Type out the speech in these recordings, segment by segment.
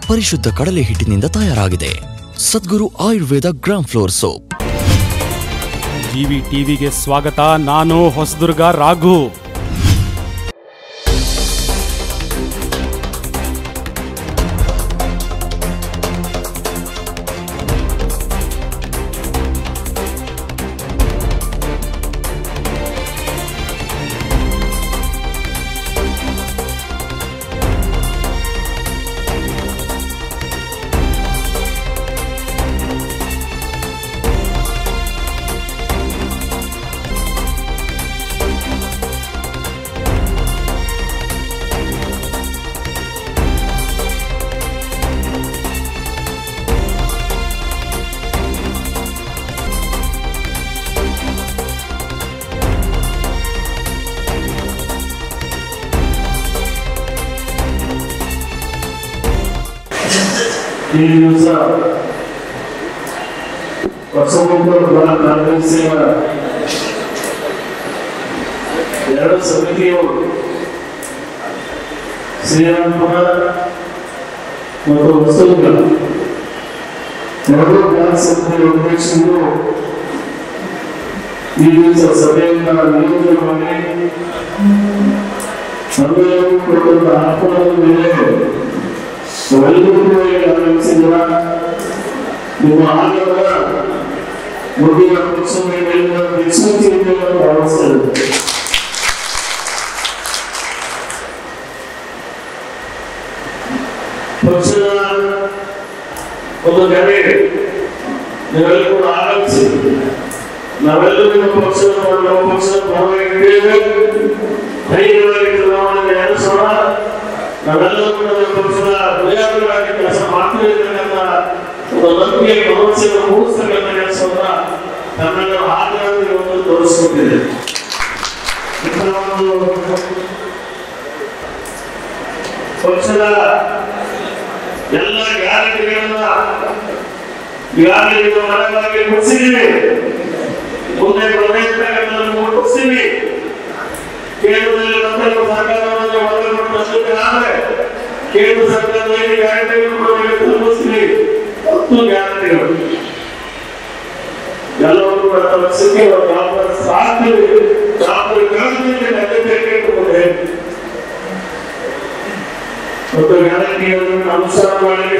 ಪರಿಶುದ್ಧ ಕಡಲೆ ಹಿಟ್ಟಿನಿಂದ ತಯಾರಾಗಿದೆ. Sadguru Ayurveda gram flour soap. GV ಟಿವಿಗೆ ಸ್ವಾಗತ. ನಾನು ಹೊಸದುರ್ಗ ರಾಘು. ಈ ದಿವಸ ಎರಡು ಸಮಿತಿಯವರು ಶ್ರೀರಾಮಪುರ ಮತ್ತು ಹೊಸದುರ್ಗ ಎರಡು ಗ್ರಾಮ ಸಮಿತಿಯ ಅಧ್ಯಕ್ಷರು ಈ ದಿವಸ ಸಭೆಯಿಂದ ನಿಯೋಜನೆ ಮಾಡಿ ಸಭೆಯನ್ನು ಕೊಡುವಂತ ಆಹ್ವಾನದ ಮೇಲೆ ಆಗಮಿಸಿದ ನಿಮ್ಮ ಆಗಮನ ಮುಂದಿನ ಪಕ್ಷದ ಭಾವಿಸ್ತೇನೆ. ಪಕ್ಷದ ಒಂದು ಕರೆ ನೀವೆಲ್ಲರೂ ಕೂಡ ಆಗಮಿಸಿ ನಾವೆಲ್ಲರೂ ನಿಮ್ಮ ಪಕ್ಷದ ಪರವಾಗಿದ್ದೇವೆ. ಧೈರ್ಯವಾಗಿ ಚುನಾವಣೆ ನಡೆಸೋಣ. ನಾವೆಲ್ಲರೂ ಕೂಡ ಪಕ್ಷದ ಪ್ರಜಾಗಳಾಗಿ ಕೆಲಸ ಮಾಡ್ತಿರ್ತಕ್ಕಂಥ ಒಂದು ನಂಬಿಕೆ ಭರವಸೆಯನ್ನು ಮೂಡಿಸ್ತಕ್ಕಂಥ ಕೆಲಸವನ್ನ ನಮ್ಮೆಲ್ಲರ ಹಾಗಾಗಿ ಒಂದು ತೋರಿಸ್ಕೊಟ್ಟಿದೆ. ಪಕ್ಷದ ಎಲ್ಲ ಗ್ಯಾರಂಟಿಗಳನ್ನ ಈಗಾಗಲೇ ಮನವಾಗಿ ಮುಗಿಸಿದ್ದೀವಿ. ಮುಂದೆ ಬರಬೇಕಾದ ಮುಗಿಸ್ತೀವಿ. ಕೇಂದ್ರದಲ್ಲಿ ಸರ್ಕಾರವನ್ನು ಆದರೆ ಕೇಂದ್ರ ಸರ್ಕಾರದಲ್ಲಿ ಗ್ಯಾರಂಟಿಗಳು ತಲುಪಿಸ್ತೀವಿ. 10 ಗ್ಯಾರಂಟಿಗಳು ಎಲ್ಲರೂ ಕೂಡ ತಲುಪಿಸಲಿಕ್ಕೆ ಮತ್ತು ಗ್ಯಾರಂಟಿಗಳನ್ನು ಅನುಷ್ಠಾನ ಮಾಡಲಿಕ್ಕೆ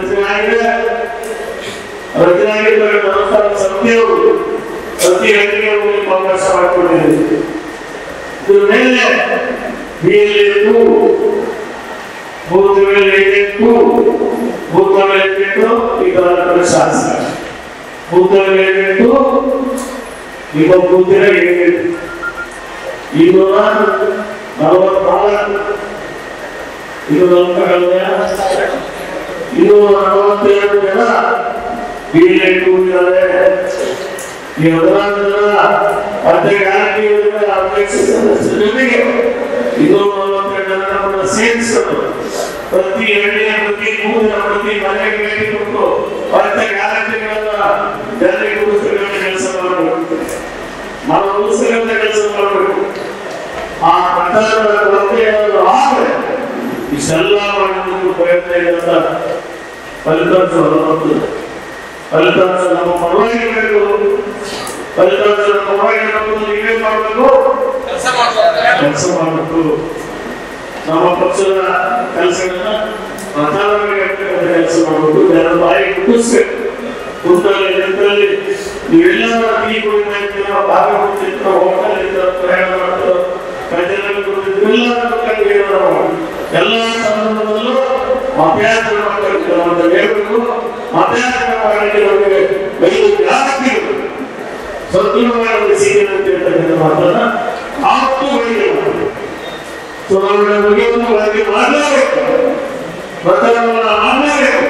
ಅನುಷ್ಠಾನ ಸಮಿತಿಯವರು ಪ್ರತಿ ಹಳ್ಳಿಗೆ ಅವಕಾಶ ಮಾಡಿಕೊಂಡಿದೆ. ಇದ್ರ ಮೇಲೆ ಬೂತ್ ಈಗ ಶಾಸಕ ಬೂತ್ ಈಗ ಬೂತಿನ 247 ಜನ ಬೀಳೆಟ್ಟು ಇದ್ದಾರೆ. ಈ 14 ಜನ ಅಧ್ಯಕ್ಷ ಜೊತೆಗೆ 242 ಜನ ಸೇರಿಸಿಕೊಂಡು ಪ್ರತಿ ಹಳ್ಳಿಯ ಪ್ರತಿ ಊರಿನ ಪ್ರತಿ ಮನೆಗೆ ಭೇಟಿ ಕೊಟ್ಟು ಗ್ಯಾರಂಟಿಗಳನ್ನ ಜಾರಿಗೆ ಉಳಿಸ್ತಕ್ಕಂಥ ಕೆಲಸ ಮಾಡಬೇಕು. ಉಳಿಸ್ತಕ್ಕಂಥ ಕೆಲಸ ಮಾಡಬೇಕು. ಆ ಪ್ರಚಾರದ ಕೊರತೆ ಏನಾದರೂ ಆದರೆ ಇಷ್ಟೆಲ್ಲ ಮಾಡೋದಕ್ಕೂ ಪ್ರಯತ್ನ ಇಲ್ಲಂತ ಫಲಿತಾಂಶ ಬರ್ತದೆ. ಫಲಿತಾಂಶ ನಮ್ಮ ಪರವಾಗಿರಬೇಕು. ಫಲಿತಾಂಶ ನಮ್ಮ ಪರವಾಗಿರಬೇಕು. ನೀವೇನ್ ಮಾಡಬೇಕು? ಕೆಲಸ ಮಾಡಬೇಕು. ನಮ್ಮ ಪಕ್ಷದ ಕೆಲಸಗಳನ್ನ ಪ್ರಚಾರವಾಗಿ ಕೆಲಸ ಮಾಡಬೇಕು. ಜನರ ಬಾಯಿ ಮುಟ್ಟಿಸ್ಬೇಕು. ನಿಂತಲ್ಲಿ ನೀವೆಲ್ಲ ಟೀ ಕುಡಿತಾ ಭಾಗವಹಿಸ್ತಿರೋ ಹೋಟೆಲ್ ಇರ್ತಾರ ಪ್ರಯಾಣ ಮಾಡ್ತಾರೋ ಪ್ರಜೆಗಳು ಎಲ್ಲ ಸಂದರ್ಭದಲ್ಲೂ ಮತಯಾತ್ರೆ ಅಂತ ಹೇಳ್ಬೇಕು. ಮತಯಾತ್ರೆ ಮಾಡಲಿಕ್ಕೆ ನಮಗೆ 5 ಗ್ಯಾರಂಟಿಗಳು ಸದೃಢವಾಗಿ ಸಿಗದಂತೆ ಇರ್ತಕ್ಕಂಥ ಮಾತನ್ನ ಆವತ್ತು ಬಯಲು ಚುನಾವಣೆ ಮುಗಿಯುವುದು ವರದಿ ಮಾಡಲೇಬೇಕು. ಪ್ರಚಾರವನ್ನು ಮಾಡಲೇಬೇಕು.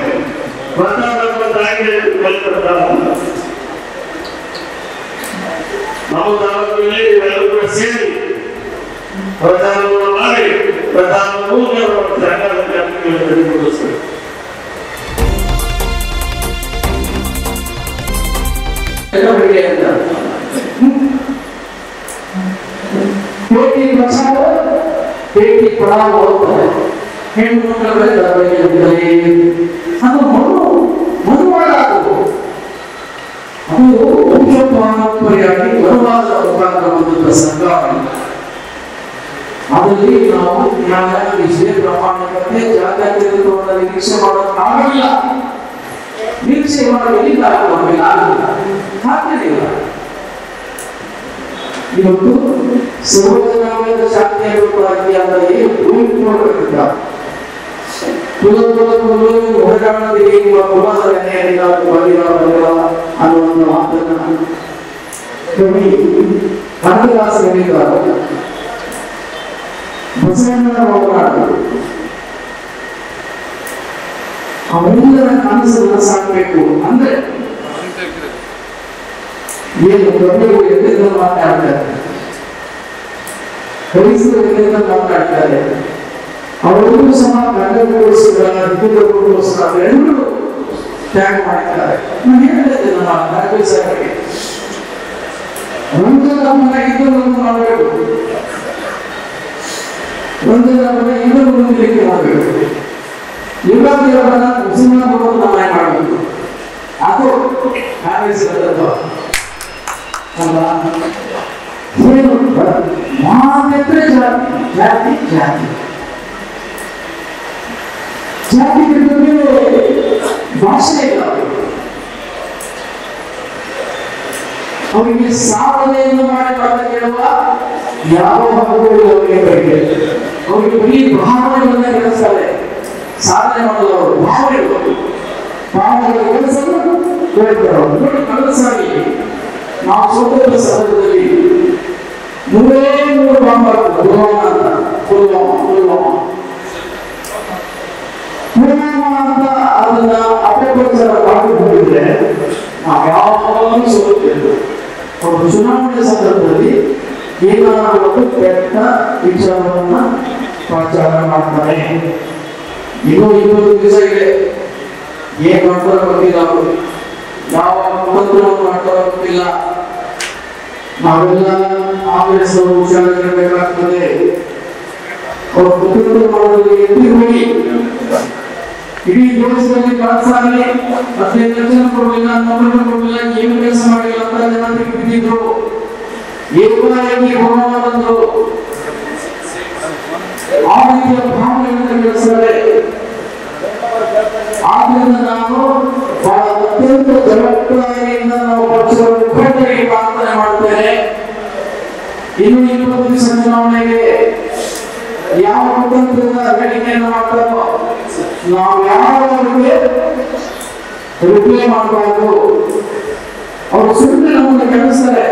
ನಾವು ತಾಲೂಕಿನಲ್ಲಿ ಎಲ್ಲರೂ ಕೂಡ ಸೇರಿ ಪ್ರಚಾರವನ್ನು ಮಾಡಿ ಪ್ರಧಾನಮಂತ್ರಿ ಬೇಟಿ ಬಚಾವೋ ಬೇಟಿ ಪಢಾವೋ ಹೆಣ್ಣು ಮಕ್ಕಳ ಅಲ್ಲಿ ನಾವು ನ್ಯಾಯ ನಿಷ್ಠೆ ಪ್ರಾಮಾಣಿಕತೆ ಜಾತ್ಯತೀತತ್ವವನ್ನು ನಿರೀಕ್ಷೆ ಮಾಡೋಕ್ಕಾಗಲಿಲ್ಲ. ನಿರೀಕ್ಷೆ ಮಾಡಲಿಲ್ಲ ಸಾಧ್ಯವಿಲ್ಲ. ಇವತ್ತು ಸರ್ವಜನಾಂಗದ ಶಾಂತಿಯನ್ನು ಅಂದರೆ ನೋಡಬೇಕಿಲ್ಲ. ಹೊರಗಾಣದಲ್ಲಿ ಕುಲದ ಅನ್ನುವಂಥ ಮಾತನ್ನು ಕವಿ ಕನಕದಾಸ ಹೇಳಿದ್ದಾರೆ. ಬಸವಣ್ಣನ ಹೋರಾಟಗಳು ಅವೆಲ್ಲರ ಕನಸನ್ನು ಸಾಕಬೇಕು ಅಂದ್ರೆ ಏನು ಕವಿಗಳು ಎಲ್ಲಿಂದ ಮಾತಾಡ್ತಾರೆ, ಕಲಿಸಿದ ಎಲ್ಲಿಂದ ಮಾತಾಡ್ತಾರೆ, ಅವರಿಗೂ ಸಹ ಗಂಡಗೋಸ್ಕರ ಹಿರಿಯರಿಗೋಸ್ಕರ ಎಲ್ಲರೂ ತ್ಯಾಗ ಮಾಡ್ತಾರೆ. ನಾನು ಹೇಳಿದೆ ನಮ್ಮ ರಾಜೇಶ್ವರಿಗೆ ಒಂದರ ಮನೆ ಇನ್ನೊಂದು ಮಾಡಬೇಕು, ಒಂದರ ಮನೆ ಇನ್ನೊಂದು ಮುಂದಕ್ಕೆ ಮಾಡಬೇಕು. ಯುಗಾದಿಯವರನ್ನ ಮುಸಲ್ಮಾನರು ನಮ್ಮನೆ ಮಾಡಬೇಕು. ಅದು ಕಾಂಗ್ರೆಸ್ ಮಾತ್ರ ಜಾತಿ ಜಾತಿ ಜಾತಿ ಜಾತಿ ಬಿಟ್ಟರೆ ಭಾಷೆ ಇಲ್ಲ. ಅವರಿಗೆ ಸಾಧನೆಯನ್ನು ಮಾಡಿ ಕೇಳುವ ಯಾವ ಹಕ್ಕುಗಳು ಅವರಿಗೆ ಬರೀ ಭಾವನೆಗಳನ್ನ ಕೆಲಸ್ತಾರೆ. ಸಾಧನೆ ಮಾಡಲು ಅವರು ಭಾವನೆಗಳ ಕೆಲಸವನ್ನು ಹೇಳ್ತಾರೆ. ನೋಡಿ, ಕಳೆದ ಸಾರಿ ನಾವು ಸ್ವತಂತ್ರ ಸಂದರ್ಭದಲ್ಲಿ 3 ಬಾಂಬ್ ಪುಲ್ವಾಮಾ ಅಂತ ಅದನ್ನ ಅಪಪ್ರಚಾರ ಮಾಡಿಕೊಂಡಿದ್ರೆ ನಾವು ಯಾವಾಗಲೂ ಸೋಲುತ್ತಿದ್ದು. ಅವರು ಚುನಾವಣೆ ಸಂದರ್ಭದಲ್ಲಿ ಏನಾದರೂ ಕೆಟ್ಟ ವಿಚಾರವನ್ನ ಪ್ರಚಾರ ಮಾಡ್ತಾರೆ. ಇನ್ನೂ 20 ದಿವಸ ಇದೆ. ಏನ್ ಮಾಡ್ತಾರೋ ಗೊತ್ತಿಲ್ಲ, ಅವರು ಯಾವ ಮುಖಂಡರನ್ನು ಮಾಡ್ತಾರೋ ಗೊತ್ತಿಲ್ಲ. ನಾವೆಲ್ಲ ಕಾಂಗ್ರೆಸ್ ಅವರು ಹುಷಾರಾಗಿರಬೇಕಾಗ್ತದೆ. ಅವರು ಮುಖಂಡರು ಮಾಡೋದು ಎತ್ತಿ ಹೋಗಿ ಇಡೀ ದೇಶದಲ್ಲಿ ಕಳಸಾಗಿ 15 ಲಕ್ಷ ಕೊಡಲಿಲ್ಲ, 9 ಕೊಡಲಿಲ್ಲ, ಏನು ಕೆಲಸ ಮಾಡಿಲ್ಲ ಅಂತ ಜನ ಬಿದ್ದಿದ್ರು. ಏಕಾಏಕಿ ಕೊರೋನಾ ಬಂದ್ರು. ಆ ರೀತಿಯ ಭಾವನೆಗಳನ್ನು ಬೆಳೆಸಿದರೆ ಆದ್ರಿಂದ ನಾನು ಬಹಳ ಅತ್ಯಂತ ಜವಾಬ್ದಾರಿಯಿಂದ ನಾವು ಪಕ್ಷದ ಮುಖಂಡರಿಗೆ ಪ್ರಾರ್ಥನೆ ಮಾಡುತ್ತೇನೆ. ಇನ್ನು 20 ದಿವಸ ಚುನಾವಣೆಗೆ ಯಾವ ಮುಖಂಡರಿಂದ ಹೇಳಿಕೆಯನ್ನು ಮಾಡ್ತಾರೋ ನಾವು ಯಾರಿಗೆ ರಿಪ್ಲೈ ಮಾಡಬಾರ್ದು. ಅವರು ಸುಮ್ಮನೆ ನಮ್ಮನ್ನು ಕೆಡಿಸ್ತಾರೆ.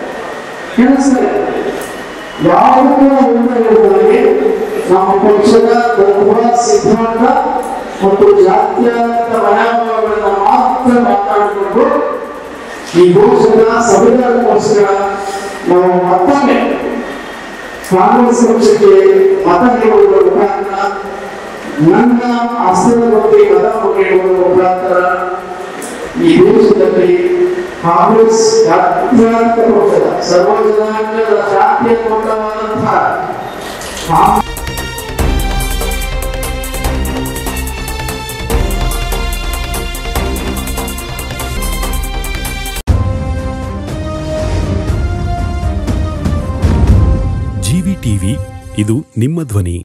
ಯಾವುದಕ್ಕೂ ಹೇಳ್ತಾರೆ ನಮ್ಮ ಪಕ್ಷದ ತತ್ವ ಸಿದ್ಧಾಂತ ಮತ್ತು ಜಾತ್ಯತೀತ ಮನೋಭಾವಗಳನ್ನು ಮಾತ್ರ ಮಾತನಾಡಿಕೊಂಡು ಈ ದೇಶದ ಸಂವಿಧಾನಕ್ಕೋಸ್ಕರ ನಾವು ಮತ್ತೊಮ್ಮೆ ಕಾಂಗ್ರೆಸ್ ಪಕ್ಷಕ್ಕೆ ಮತ ನೀಡುವುದರ ಮುಖಾಂತರ, ನನ್ನ ಹಸ್ತದ ಬಗ್ಗೆ ಮತ ನೀಡುವುದರ ಮುಖಾಂತರ ಈ ದೇಶದಲ್ಲಿ ಕಾಂಗ್ರೆಸ್ ಜಾತ್ಯತೀತ ಪಕ್ಷದ ಸರ್ವಜನಾಂಗದ ಜಾತ್ಯತೀತವಾದಂತಹ ಜಿವಿ ಟಿವಿ, ಇದು ನಿಮ್ಮ ಧ್ವನಿ.